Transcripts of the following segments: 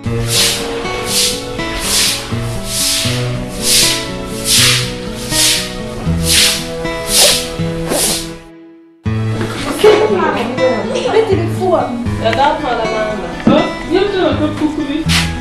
Mettili fuori. La dama la mano. Io te lo tocco qui.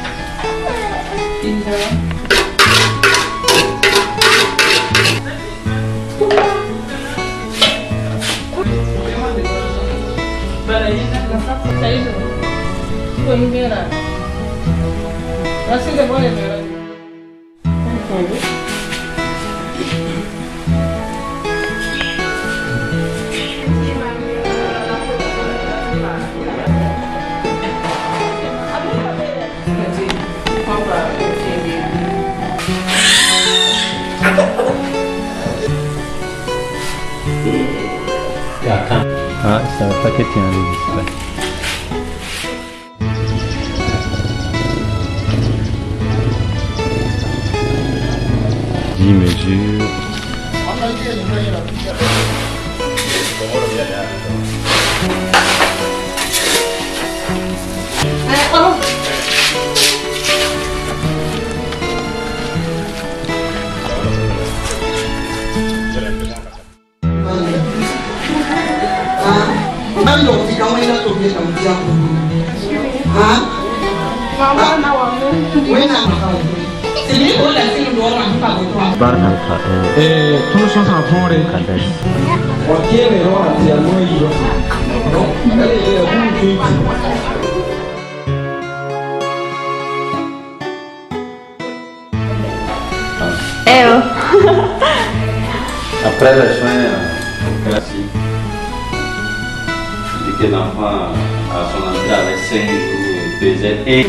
Ah, ça va pas qu'être un livre. 10 mesures. Après le soin classique, je dis que l'enfant a son entrée avec 5 jours, 2 aides et...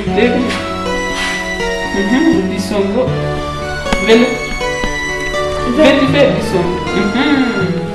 Disongo. Vedi, vedi, disongo.